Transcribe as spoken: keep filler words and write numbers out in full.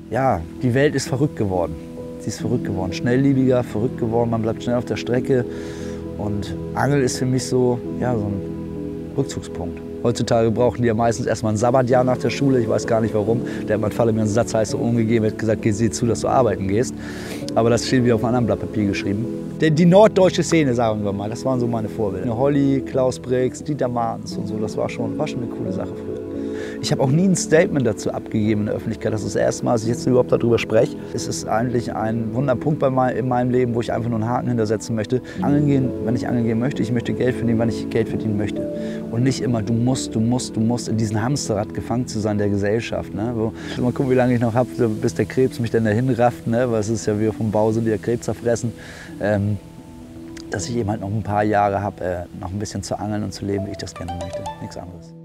ja, die Welt ist verrückt geworden. Sie ist verrückt geworden, schnelllebiger, verrückt geworden, man bleibt schnell auf der Strecke. Und Angeln ist für mich so, ja, so ein Rückzugspunkt. Heutzutage brauchen die ja meistens erstmal ein Sabbatjahr nach der Schule, ich weiß gar nicht warum. Der hat mein Vater mir einen Satz heißt so umgegeben, hat gesagt, geh sieh zu, dass du arbeiten gehst. Aber das steht wieder auf einem anderen Blatt Papier geschrieben. Die, die norddeutsche Szene, sagen wir mal, das waren so meine Vorbilder. Holly, Klaus Briggs, Dieter Martens und so, das war schon, war schon eine coole Sache früher. Ich habe auch nie ein Statement dazu abgegeben in der Öffentlichkeit. Das ist das erste Mal, dass ich jetzt überhaupt darüber spreche. Es ist eigentlich ein Wunderpunkt bei mein, in meinem Leben, wo ich einfach nur einen Haken hintersetzen möchte. Angeln gehen, wenn ich angeln gehen möchte. Ich möchte Geld verdienen, wenn ich Geld verdienen möchte. Und nicht immer, du musst, du musst, du musst in diesem Hamsterrad gefangen zu sein der Gesellschaft. Ne? Wo, mal gucken, wie lange ich noch habe, bis der Krebs mich dann dahin rafft. Ne? Weil es ist ja, wie vom Bau sind, die ja Krebs zerfressen. Ähm, dass ich eben halt noch ein paar Jahre habe, äh, noch ein bisschen zu angeln und zu leben, wie ich das gerne möchte. Nichts anderes.